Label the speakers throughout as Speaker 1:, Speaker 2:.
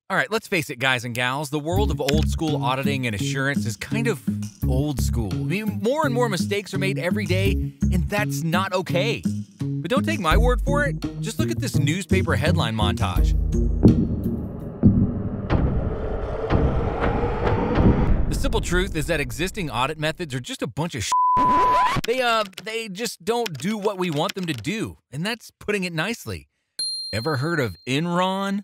Speaker 1: All right, let's face it, guys and gals. The world of old school auditing and assurance is kind of old school. I mean, more and more mistakes are made every day, and that's not okay. But don't take my word for it. Just look at this newspaper headline montage. The simple truth is that existing audit methods are just a bunch of shit. They just don't do what we want them to do, and that's putting it nicely. Ever heard of Enron?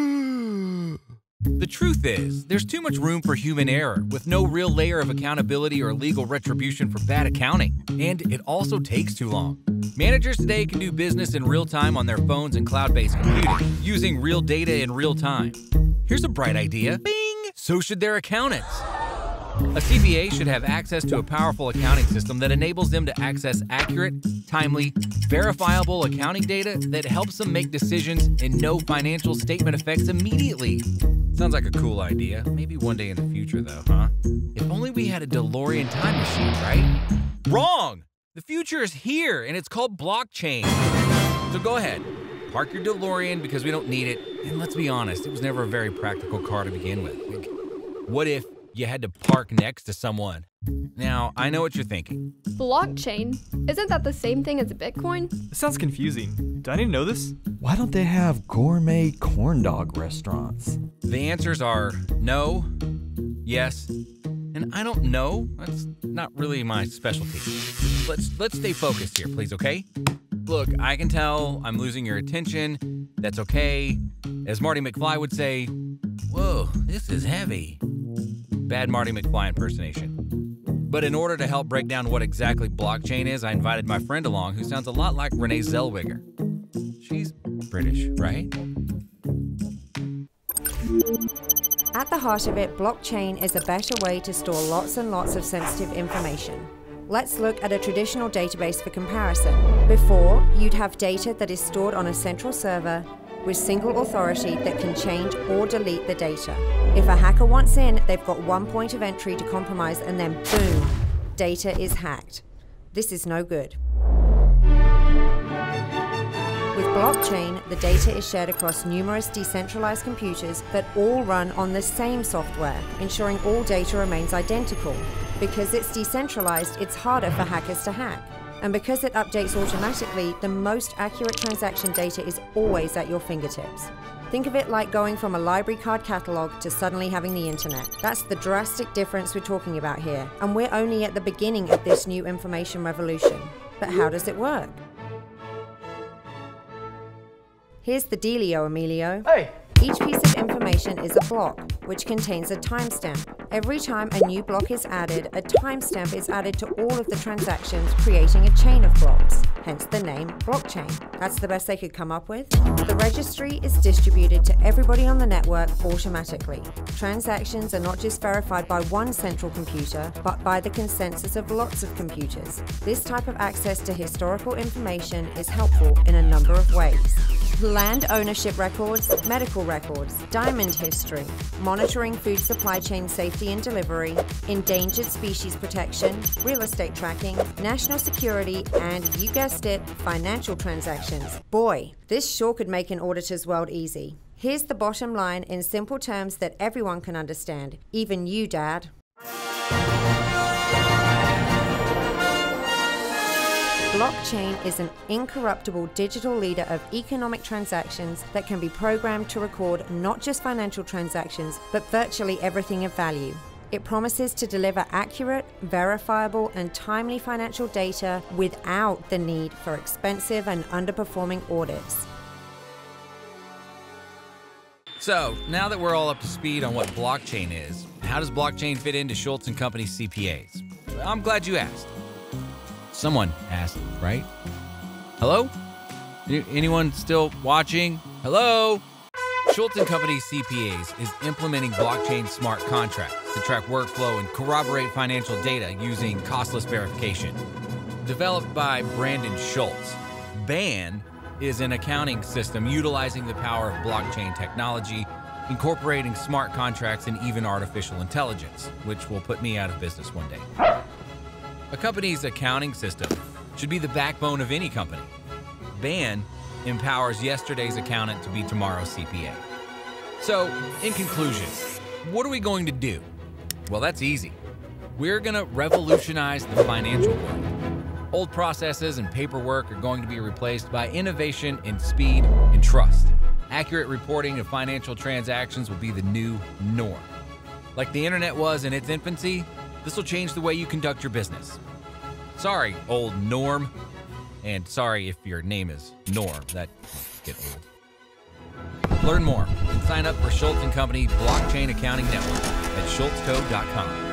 Speaker 1: The truth is, there's too much room for human error, with no real layer of accountability or legal retribution for bad accounting. And it also takes too long. Managers today can do business in real time on their phones and cloud-based computing, using real data in real time. Here's a bright idea. Bing! So should their accountants. A CPA should have access to a powerful accounting system that enables them to access accurate, timely, verifiable accounting data that helps them make decisions and know financial statement effects immediately. Sounds like a cool idea. Maybe one day in the future, though, huh? If only we had a DeLorean time machine, right? Wrong! The future is here, and it's called blockchain. So go ahead, park your DeLorean because we don't need it. And let's be honest, it was never a very practical car to begin with. Like, what if you had to park next to someone? Now, I know what you're thinking.
Speaker 2: Blockchain? Isn't that the same thing as a Bitcoin?
Speaker 3: This sounds confusing. Do I need to know this?
Speaker 4: Why don't they have gourmet corn dog restaurants?
Speaker 1: The answers are no, yes, and I don't know. That's not really my specialty. Let's stay focused here, please, okay? Look, I can tell I'm losing your attention. That's okay. As Marty McFly would say, whoa, this is heavy. Bad Marty McFly impersonation. But in order to help break down what exactly blockchain is, I invited my friend along who sounds a lot like Renee Zellweger. She's British, right?
Speaker 5: At the heart of it, blockchain is a better way to store lots and lots of sensitive information. Let's look at a traditional database for comparison. Before, you'd have data that is stored on a central server with single authority that can change or delete the data. If a hacker wants in, they've got one point of entry to compromise, and then boom, data is hacked. This is no good. With blockchain, the data is shared across numerous decentralized computers that all run on the same software, ensuring all data remains identical. Because it's decentralized, it's harder for hackers to hack. And because it updates automatically, the most accurate transaction data is always at your fingertips. Think of it like going from a library card catalog to suddenly having the internet. That's the drastic difference we're talking about here. And we're only at the beginning of this new information revolution. But how does it work? Here's the dealio, Emilio.
Speaker 3: Hey!
Speaker 5: Each piece of information is a block, which contains a timestamp. Every time a new block is added, a timestamp is added to all of the transactions, creating a chain of blocks, hence the name blockchain. That's the best they could come up with. The registry is distributed to everybody on the network automatically. Transactions are not just verified by one central computer, but by the consensus of lots of computers. This type of access to historical information is helpful in a number of ways. Land ownership records, medical records, diamond history, monitoring food supply chain safety and delivery, endangered species protection, real estate tracking, national security, and, you guessed it, financial transactions. Boy, this sure could make an auditor's world easy. Here's the bottom line in simple terms that everyone can understand, even you, Dad. Blockchain is an incorruptible digital leader of economic transactions that can be programmed to record not just financial transactions, but virtually everything of value. It promises to deliver accurate, verifiable, and timely financial data without the need for expensive and underperforming audits.
Speaker 1: So, now that we're all up to speed on what blockchain is, how does blockchain fit into Schultz & Company's CPAs? I'm glad you asked. Someone asked, right? Hello? Anyone still watching? Hello? Schultz & Company CPAs is implementing blockchain smart contracts to track workflow and corroborate financial data using costless verification. Developed by Brandon Schultz, BAN is an accounting system utilizing the power of blockchain technology, incorporating smart contracts and even artificial intelligence, which will put me out of business one day. A company's accounting system should be the backbone of any company. BAN empowers yesterday's accountant to be tomorrow's CPA. So, in conclusion, what are we going to do? Well, that's easy. We're going to revolutionize the financial world. Old processes and paperwork are going to be replaced by innovation in speed and trust. Accurate reporting of financial transactions will be the new norm. Like the internet was in its infancy, this will change the way you conduct your business. Sorry, old Norm. And sorry if your name is Norm. That might get old. Learn more and sign up for Schultz & Company Blockchain Accounting Network at schultzco.com.